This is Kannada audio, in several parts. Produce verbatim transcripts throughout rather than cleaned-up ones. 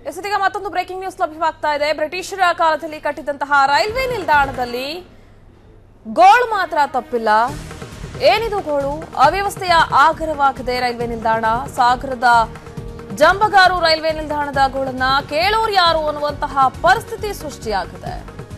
ಎಸತಿಗ ಮತ್ತೊಂದು ಬ್ರೇಕಿಂಗ್ ನ್ಯೂಸ್ ಲಭ್ಯವಾಗ್ತಾ ಇದೆ. ಬ್ರಿಟಿಷರ ಕಾಲದಲ್ಲಿ ಕಟ್ಟಿದಂತಹ ರೈಲ್ವೆ ನಿಲ್ದಾಣದಲ್ಲಿ ಗೋಳು ಮಾತ್ರ ತಪ್ಪಿಲ್ಲ. ಏನಿದು ಗೋಳು? ಅವ್ಯವಸ್ಥೆಯ ಆಗರವಾಗಿದೆ ರೈಲ್ವೆ ನಿಲ್ದಾಣ. ಸಾಗರದ ಜಂಬಗಾರು ರೈಲ್ವೆ ನಿಲ್ದಾಣದ ಗೋಳನ್ನ ಕೇಳೋರು ಯಾರು ಅನ್ನುವಂತಹ ಪರಿಸ್ಥಿತಿ ಸೃಷ್ಟಿಯಾಗಿದೆ.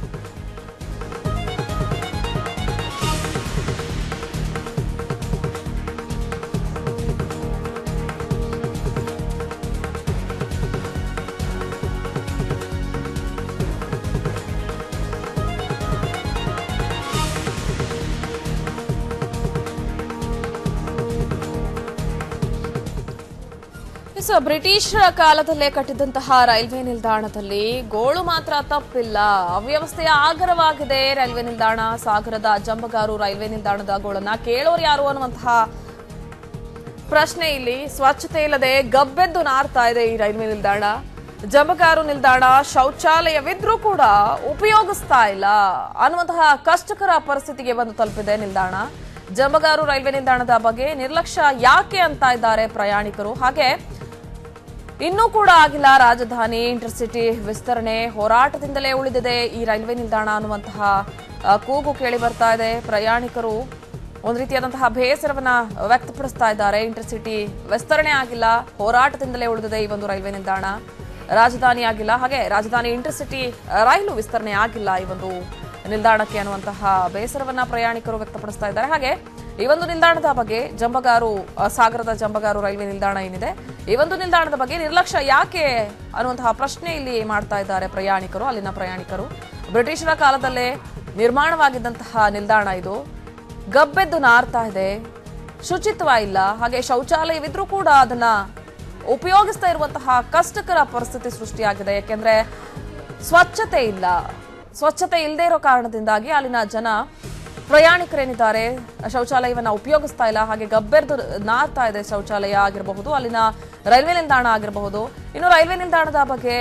ಬ್ರಿಟಿಷರ ಕಾಲದಲ್ಲೇ ಕಟ್ಟಿದಂತಹ ರೈಲ್ವೆ ನಿಲ್ದಾಣದಲ್ಲಿ ಗೋಳು ಮಾತ್ರ ತಪ್ಪಿಲ್ಲ. ಅವ್ಯವಸ್ಥೆಯ ಆಗರವಾಗಿದೆ ರೈಲ್ವೆ ನಿಲ್ದಾಣ. ಸಾಗರದ ಜಂಬಗಾರು ರೈಲ್ವೆ ನಿಲ್ದಾಣದ ಗೋಳನ್ನ ಕೇಳೋರು ಯಾರು ಅನ್ನುವಂತಹ ಪ್ರಶ್ನೆ ಇಲ್ಲಿ. ಸ್ವಚ್ಛತೆ ಇಲ್ಲದೆ ಗಬ್ಬೆದ್ದು ನಾರ್ತಾ ಇದೆ ಈ ರೈಲ್ವೆ ನಿಲ್ದಾಣ. ಜಂಬಗಾರು ನಿಲ್ದಾಣ ಶೌಚಾಲಯವಿದ್ರೂ ಕೂಡ ಉಪಯೋಗಿಸ್ತಾ ಇಲ್ಲ ಅನ್ನುವಂತಹ ಕಷ್ಟಕರ ಪರಿಸ್ಥಿತಿಗೆ ಬಂದು ತಲುಪಿದೆ ನಿಲ್ದಾಣ. ಜಂಬಗಾರು ರೈಲ್ವೆ ನಿಲ್ದಾಣದ ಬಗ್ಗೆ ನಿರ್ಲಕ್ಷ್ಯ ಯಾಕೆ ಅಂತ ಇದ್ದಾರೆ ಪ್ರಯಾಣಿಕರು. ಹಾಗೆ ಇನ್ನೂ ಕೂಡ ಆಗಿಲ್ಲ ರಾಜಧಾನಿ ಇಂಟರ್ಸಿಟಿ ವಿಸ್ತರಣೆ. ಹೋರಾಟದಿಂದಲೇ ಉಳಿದಿದೆ ಈ ರೈಲ್ವೆ ನಿಲ್ದಾಣ ಅನ್ನುವಂತಹ ಕೂಗು ಕೇಳಿ ಬರ್ತಾ ಇದೆ. ಪ್ರಯಾಣಿಕರು ಒಂದು ರೀತಿಯಾದಂತಹ ಬೇಸರವನ್ನ ವ್ಯಕ್ತಪಡಿಸ್ತಾ ಇದ್ದಾರೆ. ಇಂಟರ್ಸಿಟಿ ವಿಸ್ತರಣೆ ಆಗಿಲ್ಲ, ಹೋರಾಟದಿಂದಲೇ ಉಳಿದಿದೆ ಈ ಒಂದು ರೈಲ್ವೆ ನಿಲ್ದಾಣ. ರಾಜಧಾನಿ ಆಗಿಲ್ಲ, ಹಾಗೆ ರಾಜಧಾನಿ ಇಂಟರ್ಸಿಟಿ ರೈಲು ವಿಸ್ತರಣೆ ಆಗಿಲ್ಲ ಈ ಒಂದು ನಿಲ್ದಾಣಕ್ಕೆ ಅನ್ನುವಂತಹ ಬೇಸರವನ್ನ ಪ್ರಯಾಣಿಕರು ವ್ಯಕ್ತಪಡಿಸ್ತಾ ಇದ್ದಾರೆ. ಹಾಗೆ ಈ ಒಂದು ನಿಲ್ದಾಣದ ಬಗ್ಗೆ ಜಂಬಗಾರು ಸಾಗರದ ಜಂಬಗಾರು ರೈಲ್ವೆ ನಿಲ್ದಾಣ ಏನಿದೆ, ಈ ಒಂದು ನಿಲ್ದಾಣದ ಬಗ್ಗೆ ನಿರ್ಲಕ್ಷ್ಯ ಯಾಕೆ ಅನ್ನುವಂತಹ ಪ್ರಶ್ನೆ ಇಲ್ಲಿ ಮಾಡ್ತಾ ಇದ್ದಾರೆ ಪ್ರಯಾಣಿಕರು, ಅಲ್ಲಿನ ಪ್ರಯಾಣಿಕರು. ಬ್ರಿಟಿಷರ ಕಾಲದಲ್ಲೇ ನಿರ್ಮಾಣವಾಗಿದ್ದಂತಹ ನಿಲ್ದಾಣ ಇದು. ಗಬ್ಬೆದ್ದು ನಾರ್ತಾ ಇದೆ, ಶುಚಿತ್ವ ಇಲ್ಲ, ಹಾಗೆ ಶೌಚಾಲಯವಿದ್ರೂ ಕೂಡ ಅದನ್ನ ಉಪಯೋಗಿಸ್ತಾ ಇರುವಂತಹ ಕಷ್ಟಕರ ಪರಿಸ್ಥಿತಿ ಸೃಷ್ಟಿಯಾಗಿದೆ. ಯಾಕೆಂದ್ರೆ ಸ್ವಚ್ಛತೆ ಇಲ್ಲ. ಸ್ವಚ್ಛತೆ ಇಲ್ಲದೆ ಇರೋ ಕಾರಣದಿಂದಾಗಿ ಅಲ್ಲಿನ ಜನ ಪ್ರಯಾಣಿಕರೇನಿದ್ದಾರೆ ಶೌಚಾಲಯವನ್ನ ಉಪಯೋಗಿಸ್ತಾ ಇಲ್ಲ. ಹಾಗೆ ಗಬ್ಬೆರ್ದು ನಾರ್ತಾ ಇದೆ ಶೌಚಾಲಯ ಆಗಿರಬಹುದು, ಅಲ್ಲಿನ ರೈಲ್ವೆ ನಿಲ್ದಾಣ ಆಗಿರಬಹುದು. ಇನ್ನು ರೈಲ್ವೆ ನಿಲ್ದಾಣದ ಬಗ್ಗೆ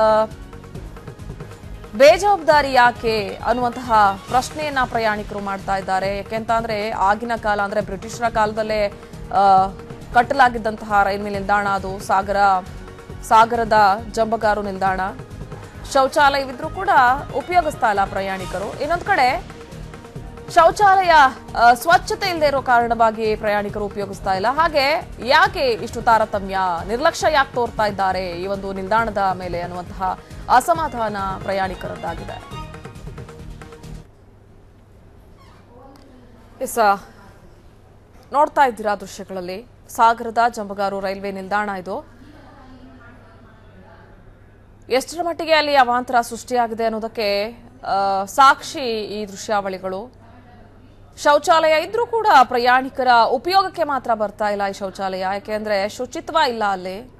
ಬೇಜವಾಬ್ದಾರಿ ಯಾಕೆ ಅನ್ನುವಂತಹ ಪ್ರಶ್ನೆಯನ್ನ ಪ್ರಯಾಣಿಕರು ಮಾಡ್ತಾ ಇದ್ದಾರೆ. ಯಾಕೆಂತ ಅಂದ್ರೆ ಆಗಿನ ಕಾಲ ಅಂದ್ರೆ ಬ್ರಿಟಿಷರ ಕಾಲದಲ್ಲೇ ಅಹ್ ಕಟ್ಟಲಾಗಿದ್ದಂತಹ ರೈಲ್ವೆ ನಿಲ್ದಾಣ ಅದು. ಸಾಗರ ಸಾಗರದ ಜಂಬಗಾರು ನಿಲ್ದಾಣ. ಶೌಚಾಲಯವಿದ್ರೂ ಕೂಡ ಉಪಯೋಗಿಸ್ತಾ ಇಲ್ಲ ಪ್ರಯಾಣಿಕರು. ಇನ್ನೊಂದು ಕಡೆ ಶೌಚಾಲಯ ಸ್ವಚ್ಛತೆ ಇಲ್ಲದೆ ಇರೋ ಕಾರಣವಾಗಿ ಪ್ರಯಾಣಿಕರು ಉಪಯೋಗಿಸ್ತಾ ಇಲ್ಲ. ಹಾಗೆ ಯಾಕೆ ಇಷ್ಟು ತಾರತಮ್ಯ, ನಿರ್ಲಕ್ಷ್ಯ ಯಾಕೆ ತೋರ್ತಾ ಇದ್ದಾರೆ ಈ ಒಂದು ನಿಲ್ದಾಣದ ಮೇಲೆ ಅನ್ನುವಂತಹ ಅಸಮಾಧಾನ ಪ್ರಯಾಣಿಕರದ್ದಾಗಿದೆ. ಎಸ್ ನೋಡ್ತಾ ಇದ್ದೀರಾ ದೃಶ್ಯಗಳಲ್ಲಿ ಸಾಗರದ ಜಂಬಗಾರು ರೈಲ್ವೆ ನಿಲ್ದಾಣ ಇದು. ಎಷ್ಟರ ಮಟ್ಟಿಗೆ ಅಲ್ಲಿ ಅವಾಂತರ ಸೃಷ್ಟಿಯಾಗಿದೆ ಅನ್ನೋದಕ್ಕೆ ಸಾಕ್ಷಿ ಈ ದೃಶ್ಯಾವಳಿಗಳು. ಶೌಚಾಲಯ ಇದ್ರೂ ಕೂಡ ಪ್ರಯಾಣಿಕರ ಉಪಯೋಗಕ್ಕೆ ಮಾತ್ರ ಬರ್ತಾ ಇಲ್ಲ ಈ ಶೌಚಾಲಯ. ಯಾಕೆಂದ್ರೆ ಶುಚಿತ್ವ ಇಲ್ಲ ಅಲ್ಲಿ.